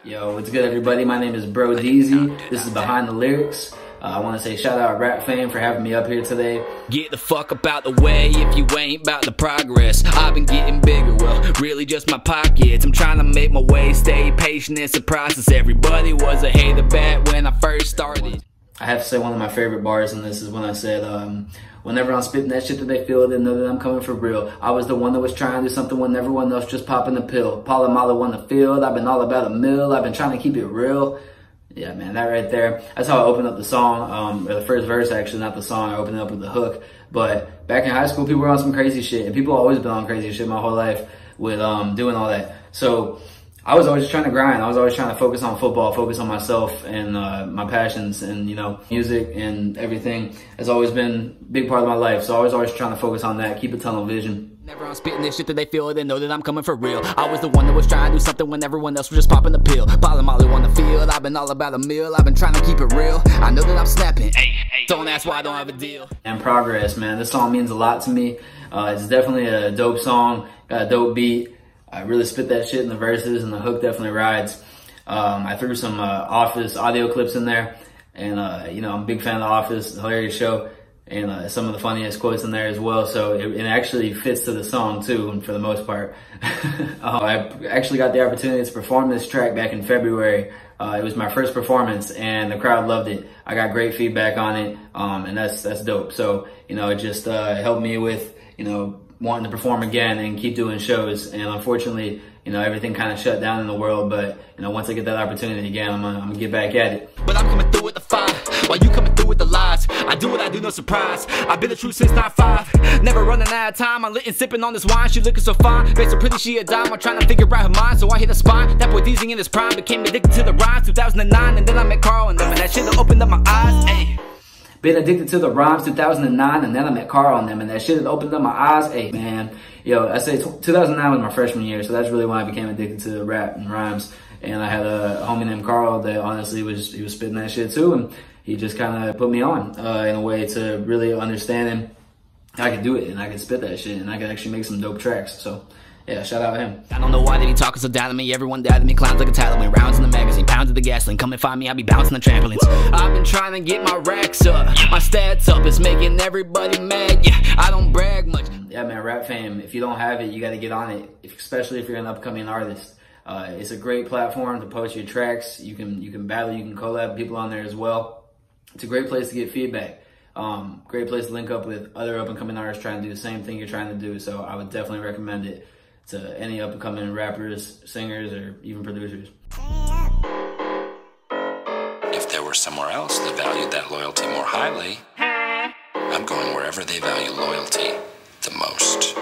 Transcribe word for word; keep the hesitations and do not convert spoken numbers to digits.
Yo, what's good, everybody? My name is BRODEEZY. This is Behind the Lyrics. Uh, I want to say shout out Rap Fame for having me up here today. Get the fuck up out the way if you ain't about the progress. I've been getting bigger, well, really just my pockets. I'm trying to make my way, stay patient, it's a process. Everybody was a hater back when I first started. I have to say one of my favorite bars in this is when I said, um, whenever I'm spitting that shit that they feel, they know that I'm coming for real. I was the one that was trying to do something when everyone else just popping the pill. Palamala won the field, I've been all about a mill, I've been trying to keep it real. Yeah, man, that right there, that's how I opened up the song, um, or the first verse actually, not the song. I opened it up with the hook. But back in high school, people were on some crazy shit, and people have always been on crazy shit my whole life with um, doing all that. So I was always trying to grind. I was always trying to focus on football, focus on myself and uh, my passions, and you know, music and everything has always been a big part of my life. So I was always trying to focus on that, keep a tunnel vision. Never I'm spitting this shit that they feel, they know that I'm coming for real. I was the one that was trying to do something when everyone else was just popping the pill. Palamala on the field, I've been all about a meal, I've been trying to keep it real. I know that I'm snapping, hey, hey, don't ask why I don't have a deal. And progress, man, this song means a lot to me. Uh, it's definitely a dope song, got a dope beat. I really spit that shit in the verses, and the hook definitely rides. Um, I threw some uh, Office audio clips in there, and uh, you know, I'm a big fan of The Office, hilarious show. And uh, some of the funniest quotes in there as well. So it, it actually fits to the song too, and for the most part. uh, I actually got the opportunity to perform this track back in February. Uh, it was my first performance, and the crowd loved it. I got great feedback on it, um, and that's that's dope. So you know, it just uh, helped me with you know wanting to perform again and keep doing shows. And unfortunately, you know, everything kind of shut down in the world. But you know, once I get that opportunity again, I'm gonna, I'm gonna get back at it. But I'm coming through with the fire, while you coming through with the lies. I do what I do, no surprise. I've been the truth since nine five. Never running out of time. I'm lit and sipping on this wine. She looking so fine, face so pretty, she a dime. I'm trying to figure out her mind, so I hit the spine. That boy BRODEEZY in his prime became addicted to the rhymes. two thousand nine, and then I met Carl and them, and that shit opened up my eyes. Ay. Been addicted to the rhymes, two thousand nine, and then I met Carl on them, and that shit had opened up my eyes. Hey, man, yo, I say two thousand nine was my freshman year, so that's really when I became addicted to rap and rhymes. And I had a homie named Carl that honestly was, he was spitting that shit too, and he just kind of put me on uh, in a way to really understanding I could do it, and I could spit that shit, and I could actually make some dope tracks. So yeah, shout out him. I don't know why they be talking so down to me. Everyone doubted me, clowns like a Taliban. Rounds in the magazine, pounds of the gasoline. Come and find me, I be bouncing the trampolines. I've been trying to get my racks up, my stats up. It's making everybody mad. Yeah, I don't brag much. Yeah, man, Rap Fame. If you don't have it, you got to get on it. If, especially if you're an upcoming artist. Uh, it's a great platform to post your tracks. You can you can battle, you can collab people on there as well. It's a great place to get feedback. Um, great place to link up with other up and coming artists trying to do the same thing you're trying to do. So I would definitely recommend it to any up and coming rappers, singers, or even producers. If there were somewhere else that valued that loyalty more highly, I'm going wherever they value loyalty the most.